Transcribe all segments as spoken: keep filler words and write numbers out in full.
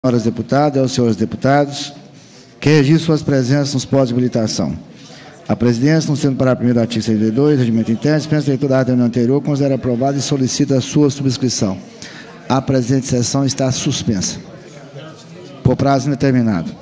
Senhoras deputadas e aos senhores deputados, que registre suas presenças nos potos de habilitação. A presidência, no sendo para primeiro artigo setenta e dois, regimento interno, dispensa a leitura da ata anterior, considera aprovada e solicita a sua subscrição. A presente sessão está suspensa, por prazo indeterminado.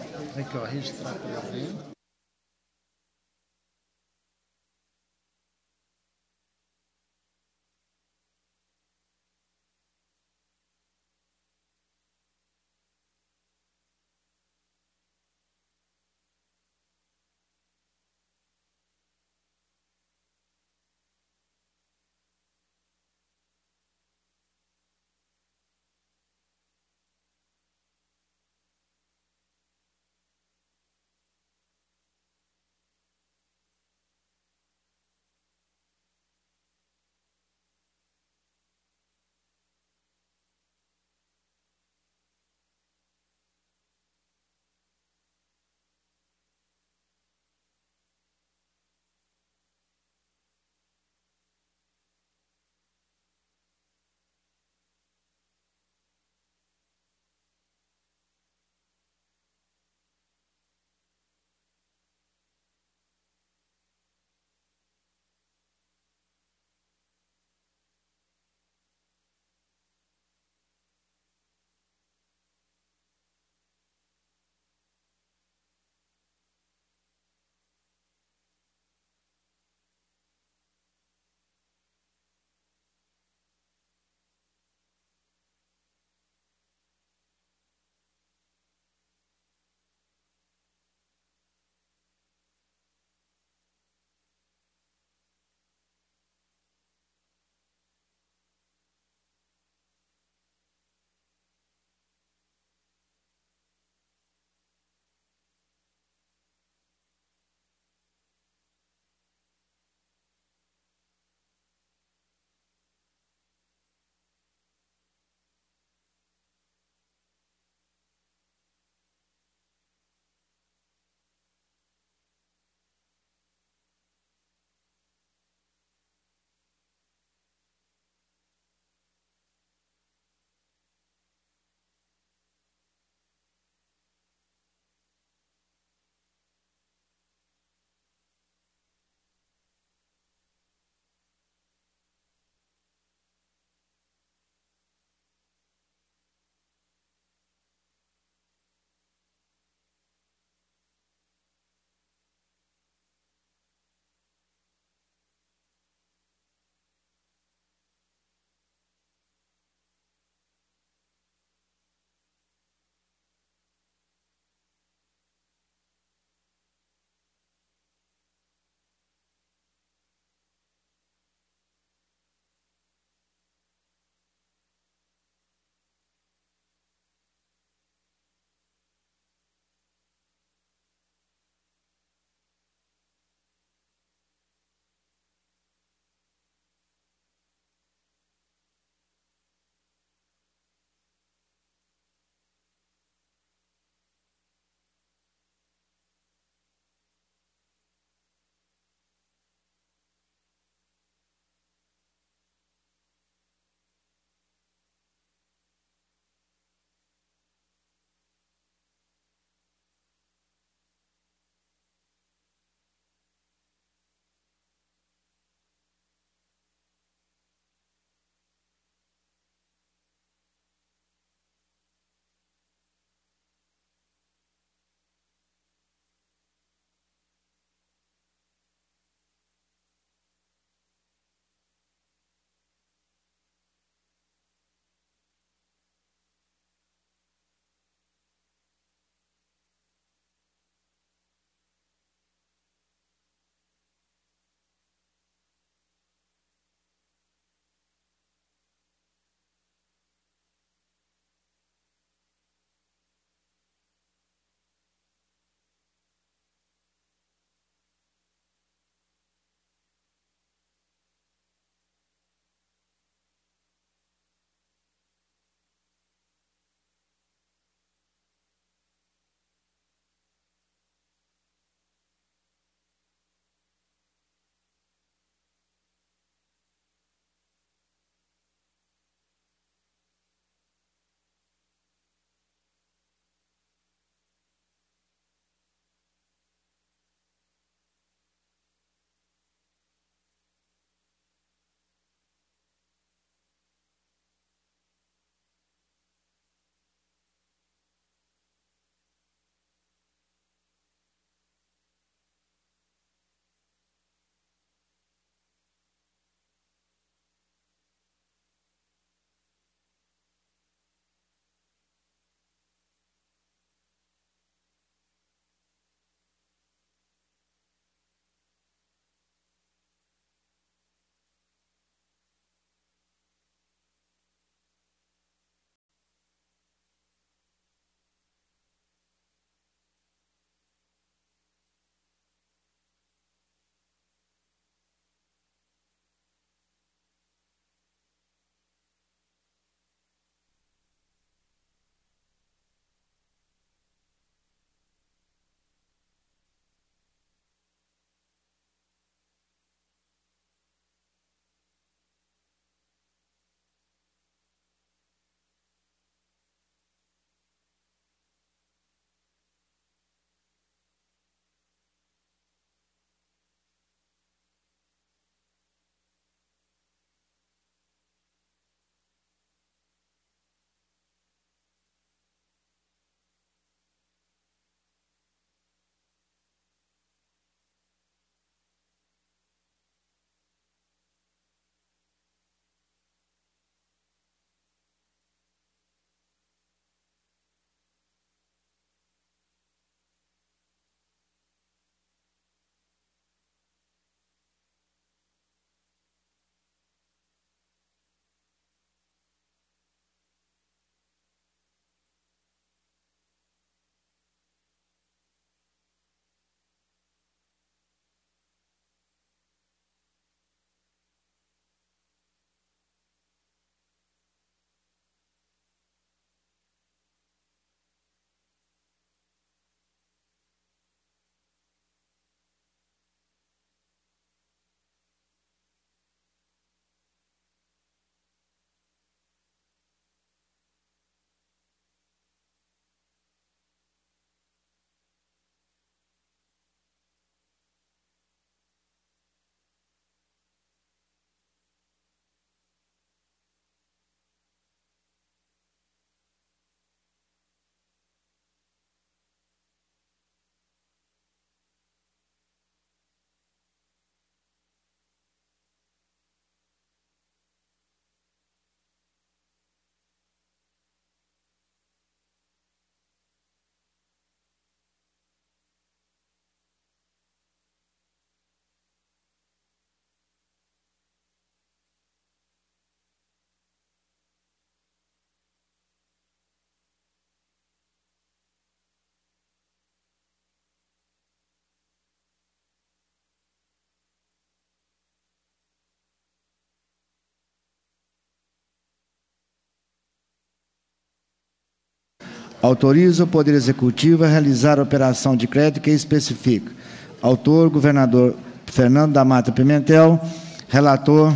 Autoriza o Poder Executivo a realizar a operação de crédito que especifica. Autor, governador Fernando da Mata Pimentel. Relator,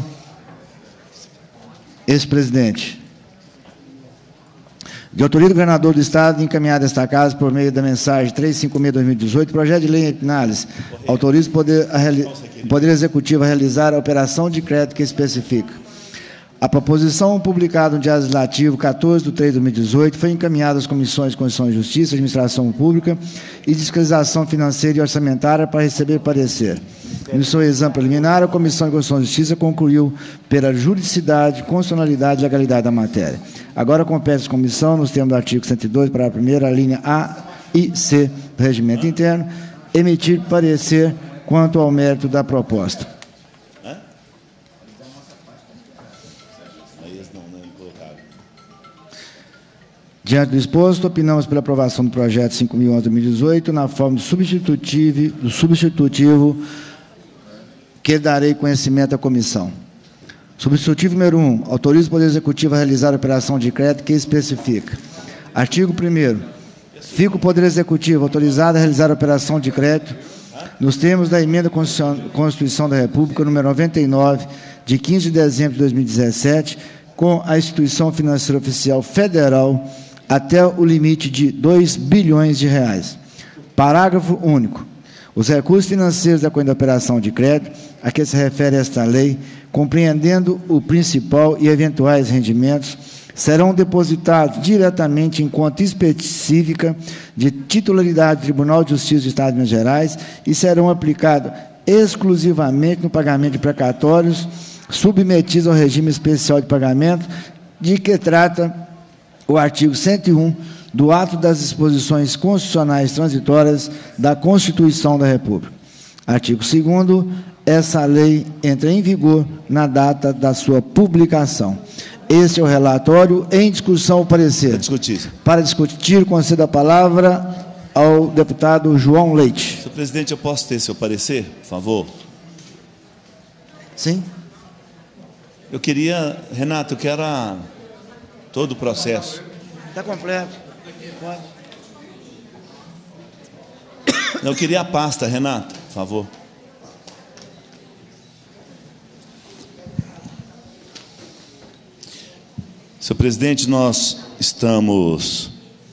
ex-presidente. De autoria do governador do Estado, encaminhada esta casa por meio da mensagem trezentos e cinquenta e seis barra dois mil e dezoito, projeto de lei em análise, autoriza o Poder, a reali... o Poder Executivo a realizar a operação de crédito que especifica. A proposição, publicada no Diário Legislativo quatorze de três de dois mil e dezoito, foi encaminhada às comissões de Constituição e Justiça, Administração Pública e Fiscalização Financeira e Orçamentária para receber parecer. No seu exame preliminar, a Comissão de Constituição e Justiça concluiu pela juridicidade, constitucionalidade e legalidade da matéria. Agora compete à comissão, nos termos do artigo cento e dois, para a primeira, linha A e C do regimento interno, emitir parecer quanto ao mérito da proposta. Diante do exposto, opinamos pela aprovação do projeto cinco mil e onze barra dois mil e dezoito na forma do substitutivo, do substitutivo que darei conhecimento à comissão. Substitutivo número um. Autoriza o Poder Executivo a realizar a operação de crédito que especifica. Artigo primeiro. Fica o Poder Executivo autorizado a realizar a operação de crédito nos termos da emenda à Constituição da República, número noventa e nove, de quinze de dezembro de dois mil e dezessete, com a instituição financeira oficial federal até o limite de dois bilhões de reais. Parágrafo único. Os recursos financeiros da Conta de Operação de Crédito, a que se refere esta lei, compreendendo o principal e eventuais rendimentos, serão depositados diretamente em conta específica de titularidade do Tribunal de Justiça do Estado de Minas Gerais e serão aplicados exclusivamente no pagamento de precatórios submetidos ao regime especial de pagamento, de que trata o artigo cento e um do ato das disposições constitucionais transitórias da Constituição da República. Artigo segundo, essa lei entra em vigor na data da sua publicação. Este é o relatório. Em discussão, o parecer. Para discutir. Para discutir, concedo a palavra ao deputado João Leite. Senhor presidente, eu posso ter seu parecer, por favor? Sim. Eu queria, Renato, eu quero a, todo o processo. Está completo. Pode. Eu queria a pasta, Renato, por favor. Senhor presidente, nós estamos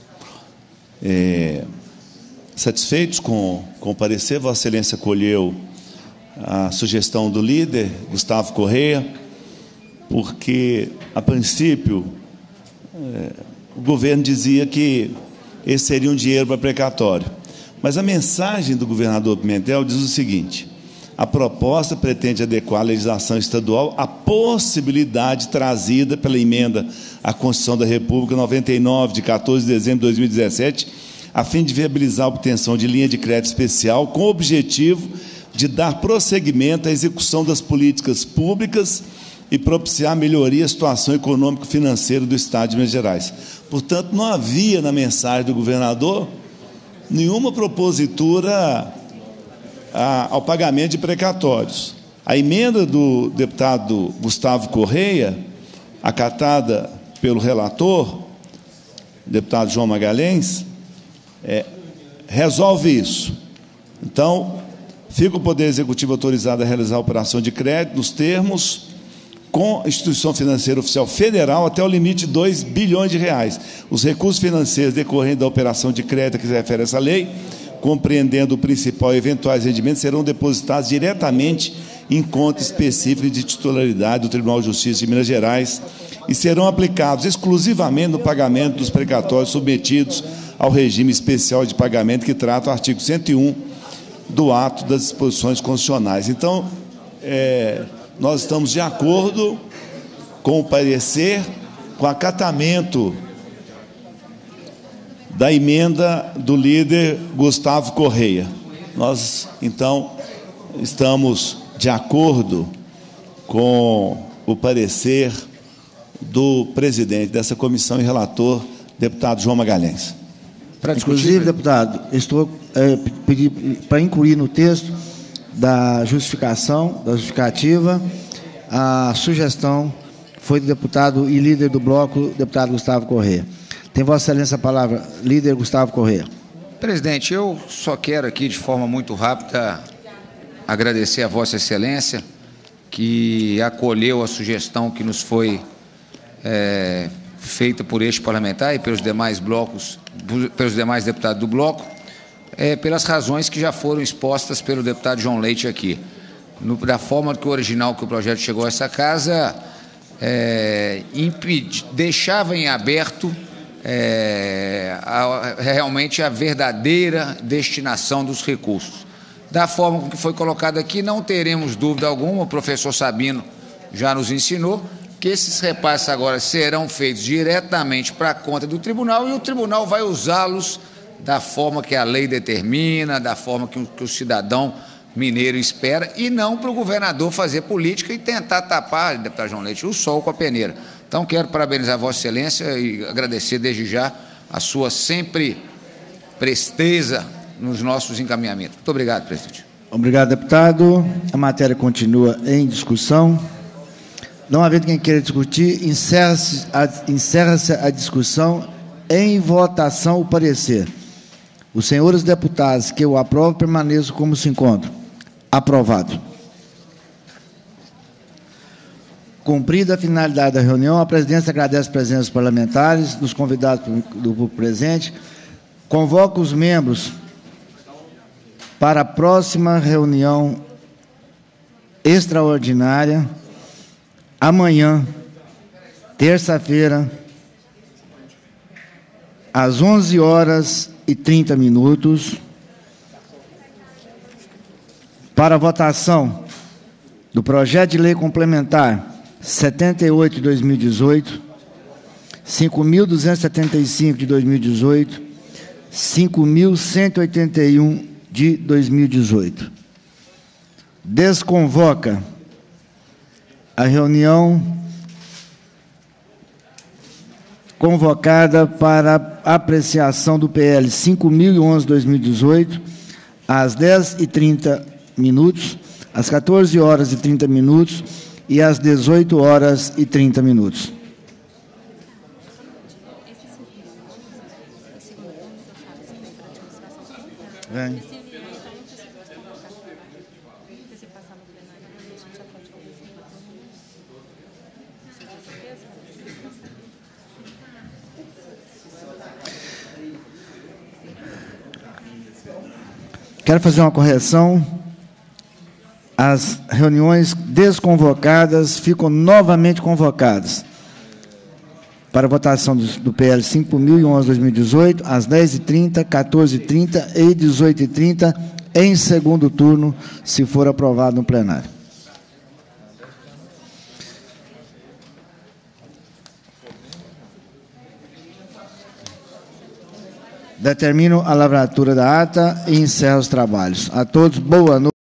é, satisfeitos com, com o parecer. Vossa Excelência acolheu a sugestão do líder, Gustavo Correia, porque, a princípio, é, o governo dizia que esse seria um dinheiro para precatório. Mas a mensagem do governador Pimentel diz o seguinte: a proposta pretende adequar a legislação estadual à possibilidade trazida pela emenda à Constituição da República noventa e nove, de quatorze de dezembro de dois mil e dezessete, a fim de viabilizar a obtenção de linha de crédito especial com o objetivo de dar prosseguimento à execução das políticas públicas e propiciar melhoria da situação econômico-financeira do Estado de Minas Gerais. Portanto, não havia na mensagem do governador nenhuma propositura a, ao pagamento de precatórios. A emenda do deputado Gustavo Correia, acatada pelo relator, deputado João Magalhães, é, resolve isso. Então, fica o Poder Executivo autorizado a realizar a operação de crédito nos termos com a instituição financeira oficial federal até o limite de dois bilhões de reais. Os recursos financeiros decorrentes da operação de crédito a que se refere a essa lei, compreendendo o principal e eventuais rendimentos, serão depositados diretamente em conta específica de titularidade do Tribunal de Justiça de Minas Gerais e serão aplicados exclusivamente no pagamento dos precatórios submetidos ao regime especial de pagamento que trata o artigo cento e um do ato das disposições constitucionais. Então, é, nós estamos de acordo com o parecer, com o acatamento da emenda do líder Gustavo Correia. Nós, então, estamos de acordo com o parecer do presidente dessa comissão e relator, deputado João Magalhães. Para Inclusive, deputado, estou é, pedindo para incluir no texto da justificação, da justificativa, a sugestão foi do deputado e líder do bloco, deputado Gustavo Correia. Tem Vossa Excelência a palavra, líder Gustavo Correia. Presidente, eu só quero aqui, de forma muito rápida, agradecer a Vossa Excelência, que acolheu a sugestão que nos foi é, feita por este parlamentar e pelos demais blocos, pelos demais deputados do bloco, é, pelas razões que já foram expostas pelo deputado João Leite aqui. No, da forma que o original que o projeto chegou a essa casa, é, impedi, deixava em aberto é, a, realmente a verdadeira destinação dos recursos. Da forma que foi colocado aqui, não teremos dúvida alguma, o professor Sabino já nos ensinou, que esses repasses agora serão feitos diretamente para a conta do tribunal e o tribunal vai usá-los da forma que a lei determina, da forma que o, que o cidadão mineiro espera, e não para o governador fazer política e tentar tapar, deputado João Leite, o sol com a peneira. Então, quero parabenizar a Vossa Excelência e agradecer desde já a sua sempre presteza nos nossos encaminhamentos. Muito obrigado, presidente. Obrigado, deputado. A matéria continua em discussão. Não havendo quem queira discutir, encerra-se a, encerra-se a discussão. Em votação o parecer. Os senhores deputados que o aprovam permaneçam como se encontram. Aprovado. Cumprida a finalidade da reunião, a presidência agradece a presença dos parlamentares, dos convidados do público presente, convoca os membros para a próxima reunião extraordinária, amanhã, terça-feira, às onze horas e trinta minutos, para a votação do projeto de lei complementar setenta e oito de dois mil e dezoito, cinco mil duzentos e setenta e cinco de dois mil e dezoito, cinco mil cento e oitenta e um de dois mil e dezoito. Desconvoca a reunião convocada para apreciação do P L cinco mil e onze de dois mil e dezoito, às dez e trinta minutos, às quatorze horas e trinta minutos e às dezoito horas e trinta minutos. Vem. Quero fazer uma correção. As reuniões desconvocadas ficam novamente convocadas para a votação do, do P L cinco mil e onze de dois mil e dezoito, às dez e trinta, quatorze e trinta e dezoito e trinta, em segundo turno, se for aprovado no plenário. Determino a lavratura da ata e encerro os trabalhos. A todos, boa noite.